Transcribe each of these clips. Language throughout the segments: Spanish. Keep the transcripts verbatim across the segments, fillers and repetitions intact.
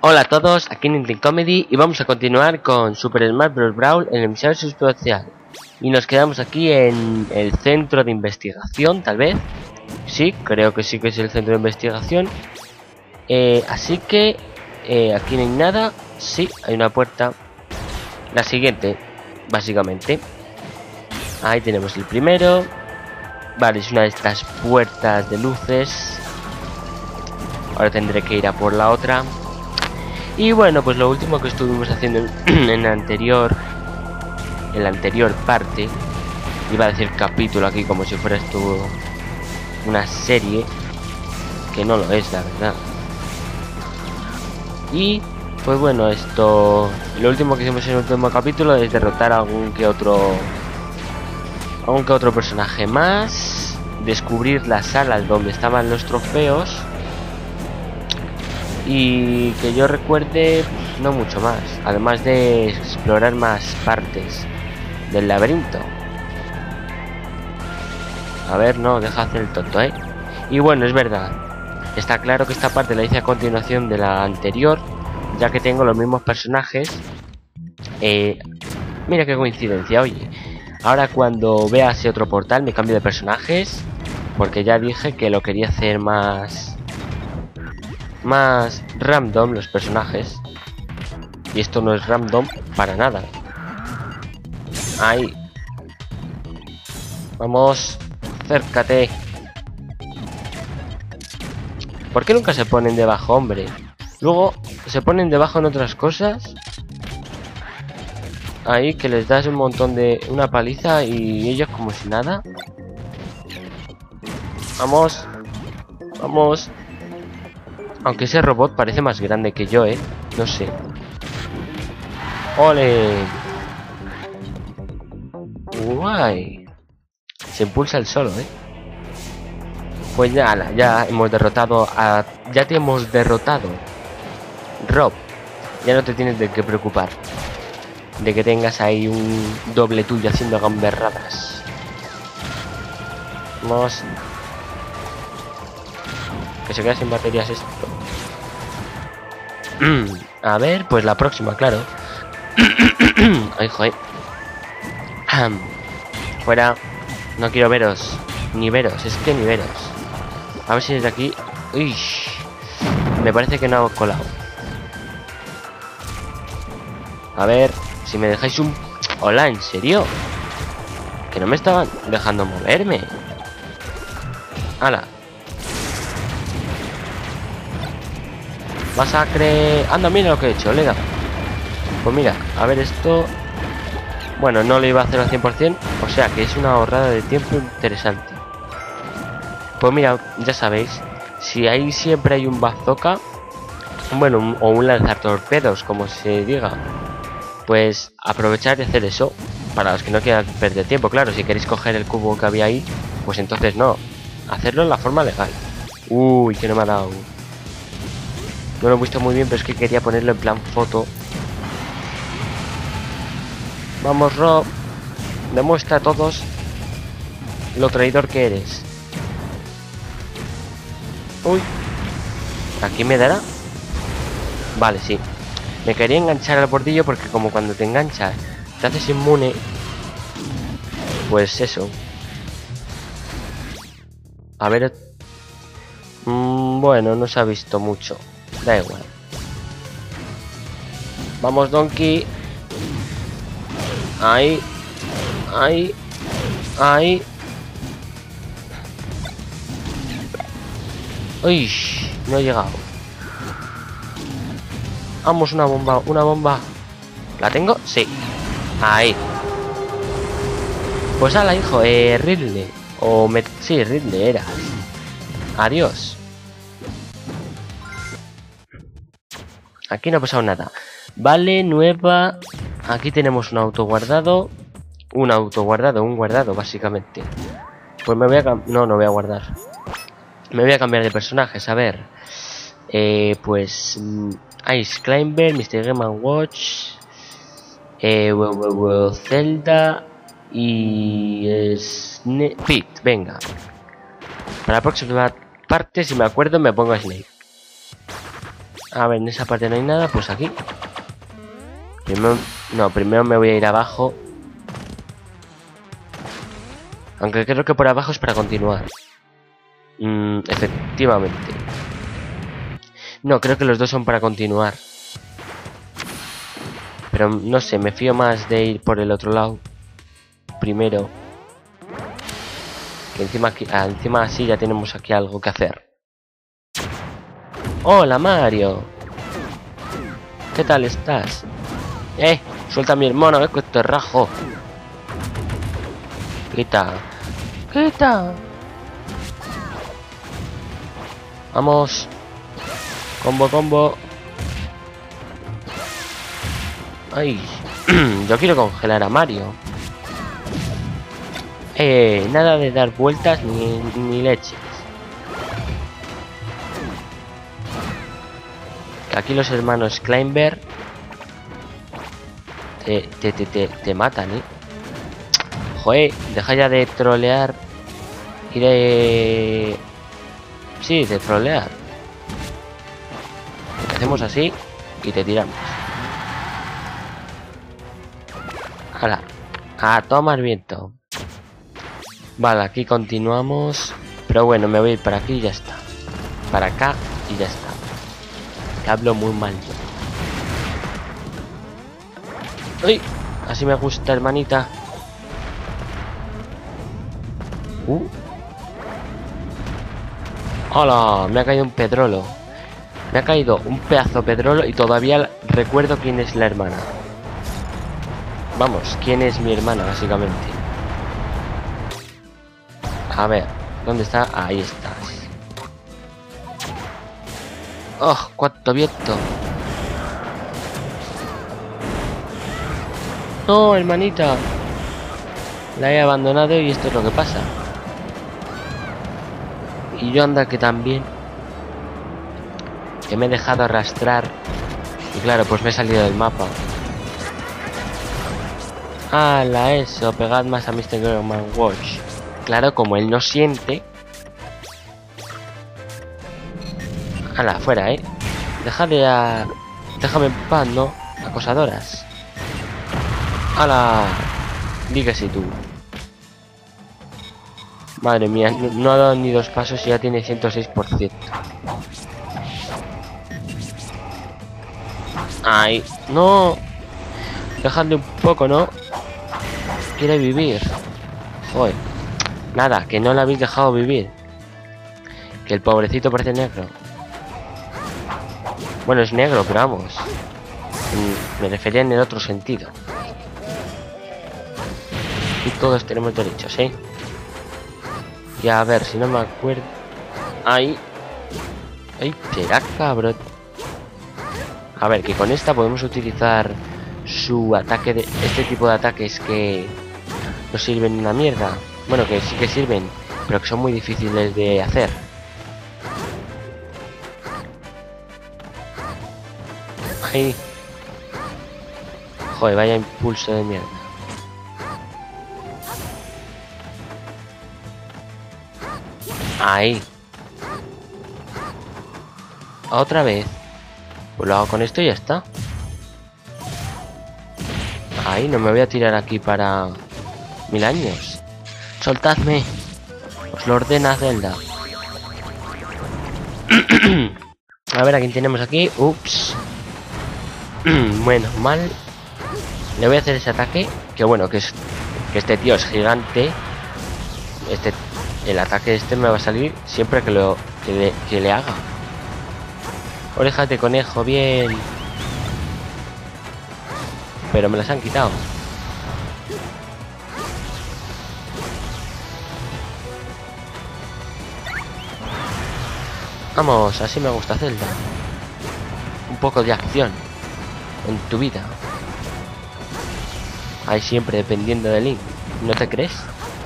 Hola a todos, aquí Nintendo Comedy y vamos a continuar con Super Smash Bros. Brawl en el episodio sustancial. Y nos quedamos aquí en el centro de investigación, tal vez. Sí, creo que sí que es el centro de investigación. Eh, así que eh, aquí no hay nada. Sí, hay una puerta. La siguiente, básicamente. Ahí tenemos el primero. Vale, es una de estas puertas de luces. Ahora tendré que ir a por la otra. Y bueno, pues lo último que estuvimos haciendo en, en la anterior En la anterior parte, iba a decir capítulo aquí como si fuera esto una serie, que no lo es, la verdad. Y pues bueno, esto, lo último que hicimos en el último capítulo es derrotar a algún que otro algún que otro personaje más, descubrir las salas donde estaban los trofeos. Y que yo recuerde, no mucho más, además de explorar más partes del laberinto. A ver, no, deja hacer el tonto, ¿eh? Y bueno, es verdad, está claro que esta parte la hice a continuación de la anterior, ya que tengo los mismos personajes. Eh, mira qué coincidencia, oye. Ahora cuando vea ese otro portal me cambio de personajes, porque ya dije que lo quería hacer más... más random los personajes, y esto no es random para nada. Ahí vamos, acércate. ¿Por qué nunca se ponen debajo, hombre? Luego se ponen debajo en otras cosas. Ahí que les das un montón de... una paliza y ellos como si nada. Vamos, vamos. Aunque ese robot parece más grande que yo, eh. No sé. ¡Ole! Guay. Se impulsa el solo, eh. Pues ya, ya hemos derrotado a... Ya te hemos derrotado, Rob. Ya no te tienes de qué preocupar de que tengas ahí un doble tuyo haciendo gamberradas. Vamos. Que se queda sin baterías esto. A ver, pues la próxima, claro. Ay, joder. Fuera. No quiero veros. Ni veros, es que ni veros. A ver si desde aquí... Uy. Me parece que no ha colado. A ver, si me dejáis un... Hola, ¿en serio? Que no me estaban dejando moverme. ¡Hala! Masacre. Anda, mira lo que he hecho, le he dado. Pues mira, a ver esto. Bueno, no lo iba a hacer al cien por cien, o sea que es una ahorrada de tiempo interesante. Pues mira, ya sabéis, si ahí siempre hay un bazooka, bueno, un, o un lanzatorpedos, como se diga, pues aprovechar y hacer eso. Para los que no quieran perder tiempo, claro, si queréis coger el cubo que había ahí, pues entonces no, hacerlo en la forma legal. Uy, que no me ha dado. No lo he visto muy bien, pero es que quería ponerlo en plan foto. Vamos, Rob. Demuestra a todos lo traidor que eres. Uy. ¿Aquí me dará? Vale, sí. Me quería enganchar al bordillo porque como cuando te enganchas te haces inmune. Pues eso. A ver. Mmm, bueno, no se ha visto mucho. Da igual. Vamos, Donkey. Ahí. Ahí. Ahí. Uy, no he llegado. Vamos, una bomba, una bomba. ¿La tengo? Sí. Ahí. Pues ala, hijo, eh, Ridley. O me... Sí, Ridley era. Adiós. Aquí no ha pasado nada. Vale, nueva. Aquí tenemos un auto guardado. Un auto guardado, un guardado, básicamente. Pues me voy a... No, no voy a guardar. Me voy a cambiar de personajes, a ver. Eh, pues... Ice Climber, mister Game and Watch... Eh, well, well, well, Zelda... Y... Snake... Pit, venga. Para la próxima parte, si me acuerdo, me pongo a Snake. A ver, en esa parte no hay nada, pues aquí. Primero, no, primero me voy a ir abajo. Aunque creo que por abajo es para continuar. Mm, efectivamente. No, creo que los dos son para continuar. Pero no sé, me fío más de ir por el otro lado. Primero. Que encima, aquí, ah, encima así ya tenemos aquí algo que hacer. ¡Hola, Mario! ¿Qué tal estás? ¡Eh! Suelta a mi hermano, eh, que te rajo. Quita. Quita. Vamos. Combo, combo. Ay. Yo quiero congelar a Mario. Eh, nada de dar vueltas ni, ni leches. Aquí los hermanos Climber te, te, te, te, te matan, eh. Joder, deja ya de trolear y de... Sí, de trolear. Hacemos así y te tiramos. Hala, a tomar viento. Vale, aquí continuamos. Pero bueno, me voy a ir para aquí y ya está. Para acá y ya está. Que hablo muy mal yo. ¡Uy! Así me gusta, hermanita. Uh. ¡Hola! Me ha caído un pedrolo. Me ha caído un pedazo pedrolo y todavía recuerdo quién es la hermana. Vamos, quién es mi hermana, básicamente. A ver, ¿dónde está? Ahí estás. ¡Oh, cuánto viento! No, hermanita. La he abandonado y esto es lo que pasa. Y yo anda que también. Que me he dejado arrastrar. Y claro, pues me he salido del mapa. ¡Hala, eso! Pegad más a mister Growman Watch. Claro, como él no siente. ¡Hala, fuera, eh! Deja de... A... Déjame en paz, ¿no? Acosadoras. ¡Hala! Di que sí, tú. Madre mía, no, no ha dado ni dos pasos y ya tiene ciento seis por ciento. ¡Ay! ¡No! Dejadle un poco, ¿no? Quiere vivir. Joder. Nada, que no le habéis dejado vivir. Que el pobrecito parece negro. Bueno, es negro, pero vamos. Me refería en el otro sentido. Y todos tenemos derechos, ¿eh? Y a ver, si no me acuerdo... ¡Ay! ¡Ay, será cabrón! A ver, que con esta podemos utilizar su ataque de... Este tipo de ataques que no sirven una mierda. Bueno, que sí que sirven, pero que son muy difíciles de hacer. ¡Ay! Joder, vaya impulso de mierda. Ahí. Otra vez. Pues lo hago con esto y ya está. Ahí, no me voy a tirar aquí para mil años. Soltadme. Os lo ordena Zelda. A ver a quién tenemos aquí. Ups. Bueno, mal. Le voy a hacer ese ataque. Que bueno, que es que este tío es gigante. Este, el ataque este me va a salir siempre que lo que le, que le haga. Orejas de conejo, bien. Pero me las han quitado. Vamos, así me gusta Zelda. Un poco de acción en tu vida. Ahí siempre dependiendo de Link. ¿No te crees?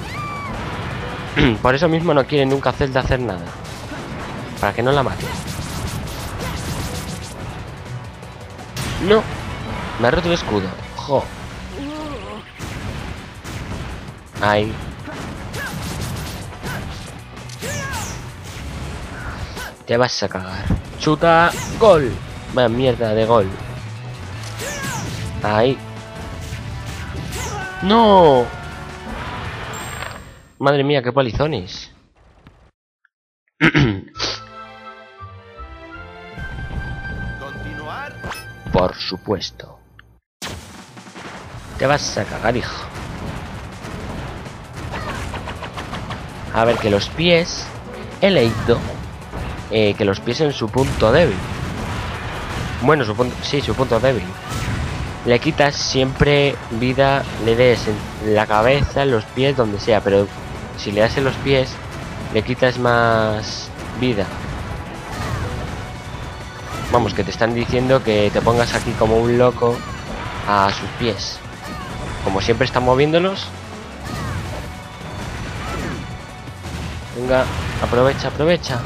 Por eso mismo no quiere nunca Zelda hacer nada. Para que no la mate. No. Me ha roto el escudo. Jo. Ahí. Te vas a cagar. Chuta. Gol. Vaya mierda de gol. Ahí. ¡No! Madre mía, qué palizones. ¿Continuar? Por supuesto. Te vas a cagar, hijo. A ver, que los pies... He leído eh, que los pies en su punto débil. Bueno, su punto... Sí, su punto débil. Le quitas siempre vida, le des en la cabeza, en los pies, donde sea. Pero si le das en los pies, le quitas más vida. Vamos, que te están diciendo que te pongas aquí como un loco a sus pies. Como siempre están moviéndolos. Venga, aprovecha, aprovecha.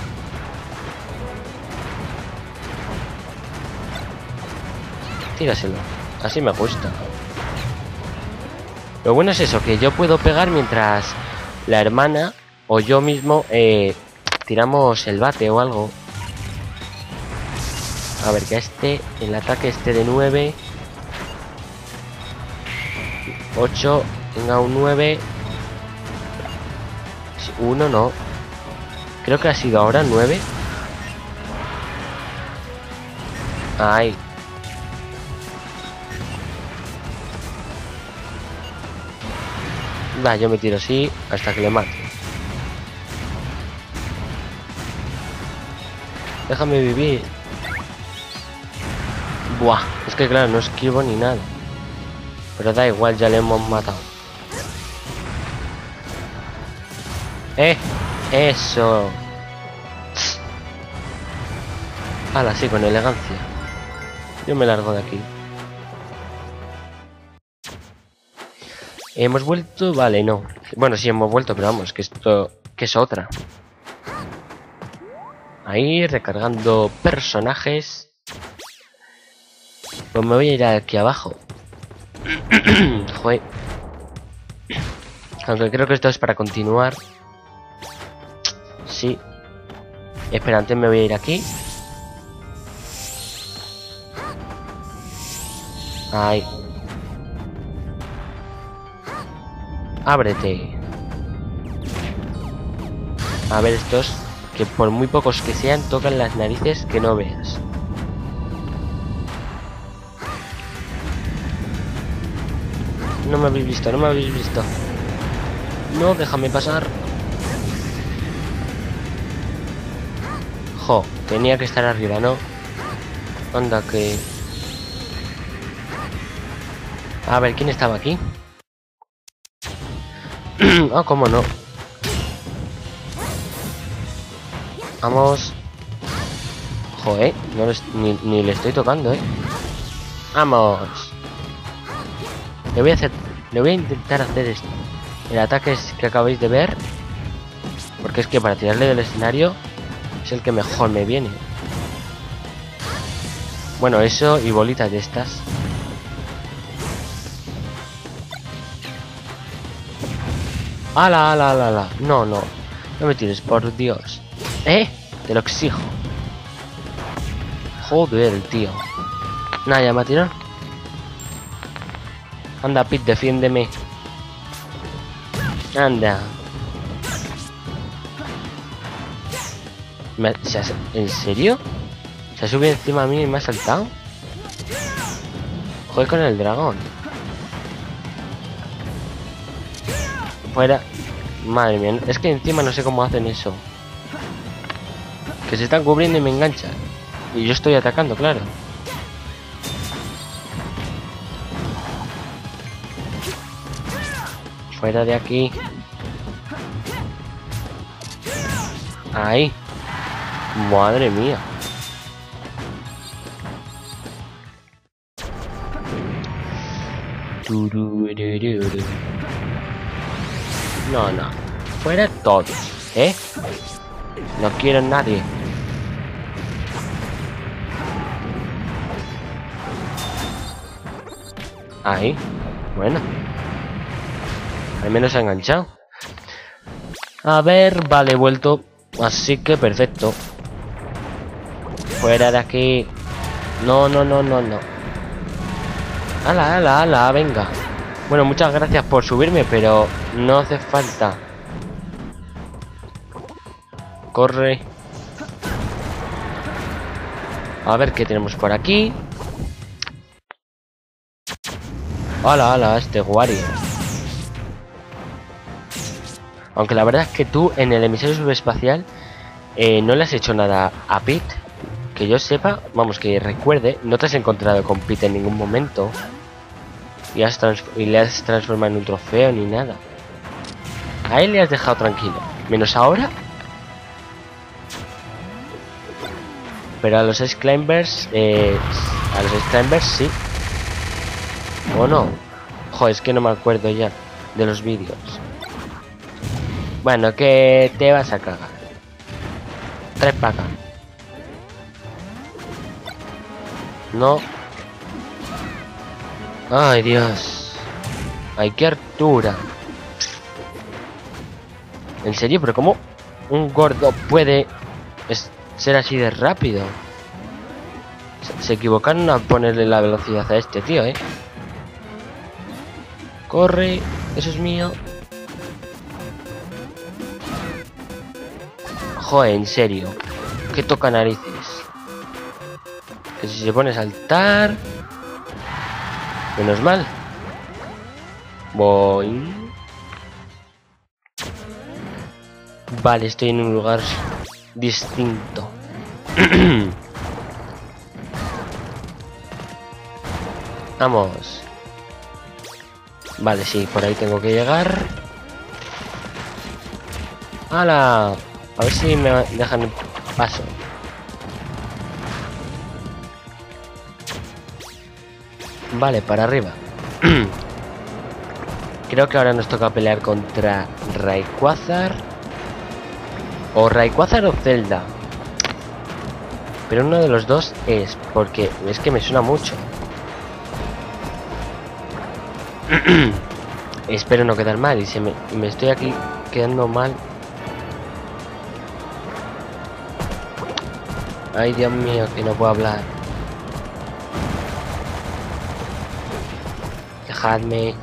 Tíraselo. Así me gusta. Lo bueno es eso, que yo puedo pegar mientras la hermana o yo mismo eh, tiramos el bate o algo. A ver, que este, el ataque este de nueve. ocho, tenga un nueve. uno no. Creo que ha sido ahora nueve. Ay. Va, yo me tiro así hasta que le mate. Déjame vivir. Buah, es que claro, no esquivo ni nada. Pero da igual, ya le hemos matado. ¡Eh! ¡Eso! Hala, sí, con elegancia. Yo me largo de aquí. ¿Hemos vuelto? Vale, no. Bueno, sí hemos vuelto, pero vamos, que esto... que es otra. Ahí, recargando personajes. Pues me voy a ir aquí abajo. Joder. Aunque creo que esto es para continuar. Sí. Espera, antes me voy a ir aquí. Ahí. Ábrete. A ver, estos que por muy pocos que sean tocan las narices que no veas. No me habéis visto, no me habéis visto. No, déjame pasar. Jo, tenía que estar arriba, ¿no? Anda, que... A ver, ¿quién estaba aquí? Ah, cómo no. Vamos. Joder, no les, ni, ni le estoy tocando, ¿eh? Vamos. Le voy a hacer... Le voy a intentar hacer esto. El ataque es que acabáis de ver. Porque es que para tirarle del escenario es el que mejor me viene. Bueno, eso y bolitas de estas. ¡Hala, ala, ala, ala! No, no. No me tires, por Dios. ¿Eh? Te lo exijo. Joder, tío. Nada, ya me ha tirado. Anda, Pete, defiéndeme. Anda. ¿Me ha, se ha, ¿En serio? ¿Se ha subido encima a mí y me ha saltado? Joder con el dragón. Fuera. Madre mía, es que encima no sé cómo hacen eso. Que se están cubriendo y me enganchan. Y yo estoy atacando, claro. Fuera de aquí. Ahí. Madre mía. No, no. Fuera todos, ¿eh? No quiero a nadie. Ahí. Bueno. Al menos se ha enganchado. A ver, vale, he vuelto. Así que perfecto. Fuera de aquí. No, no, no, no, no. Ala, ala, ala, venga. Bueno, muchas gracias por subirme, pero no hace falta. Corre. A ver qué tenemos por aquí. Ala, ala, este Wario. Aunque la verdad es que tú en el emisario subespacial eh, no le has hecho nada a Pete. Que yo sepa, vamos, que recuerde, no te has encontrado con Pete en ningún momento. Y, has y le has transformado en un trofeo ni nada. A él le has dejado tranquilo. Menos ahora. Pero a los Ice Climbers, eh, a los Ice Climbers sí. ¿O no? Joder, es que no me acuerdo ya de los vídeos. Bueno, que te vas a cagar. Tres para acá. No. Ay, Dios. Ay, qué altura. En serio, pero ¿cómo un gordo puede ser así de rápido? Se, se equivocaron a ponerle la velocidad a este tío, eh. Corre, eso es mío. Joder, en serio. Que toca narices. Que si se pone a saltar. Menos mal. Voy. Vale, estoy en un lugar distinto. Vamos. Vale, sí, por ahí tengo que llegar. ¡Hala! A ver si me dejan el paso. Vale, para arriba. Creo que ahora nos toca pelear contra Rayquaza. O Rayquaza o Zelda. Pero uno de los dos es, porque es que me suena mucho. Espero no quedar mal y se me, y me estoy aquí quedando mal. Ay, Dios mío, que no puedo hablar. Dejadme.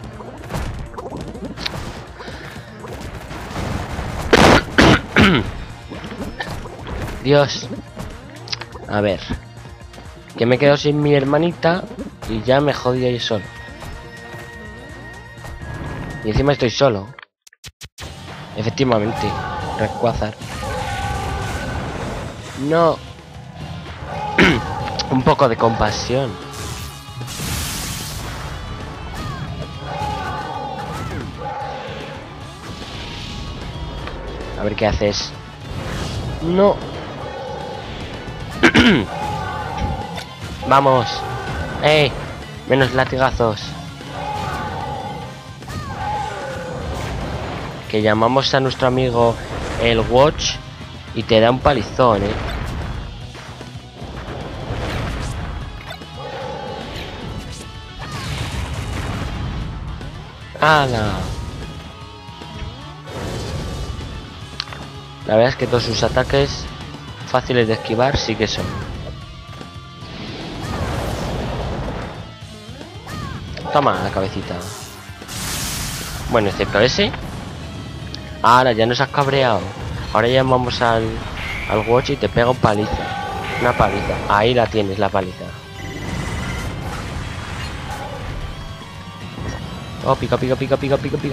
Dios. A ver. Que me quedo sin mi hermanita y ya me jodí ahí solo. Y encima estoy solo. Efectivamente. Rayquaza. No. Un poco de compasión. A ver qué haces. No. Vamos. Eh. Menos latigazos. Que llamamos a nuestro amigo el Watch y te da un palizón, eh. ¡Hala! La verdad es que todos sus ataques fáciles de esquivar sí que son. Toma la cabecita. Bueno, excepto ese. Ahora ya nos has cabreado. Ahora llamamos al, al Watch y te pega un paliza. Una paliza. Ahí la tienes, la paliza. Oh, pica, pica, pica, pica, pica, pica.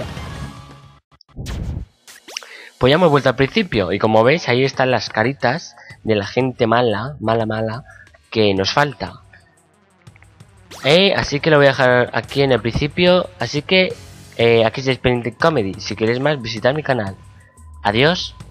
Pues ya hemos vuelto al principio. Y como veis, ahí están las caritas de la gente mala, mala, mala, que nos falta. Eh, así que lo voy a dejar aquí en el principio. Así que eh, aquí es Sprinting Comedy. Si queréis más, visitad mi canal. Adiós.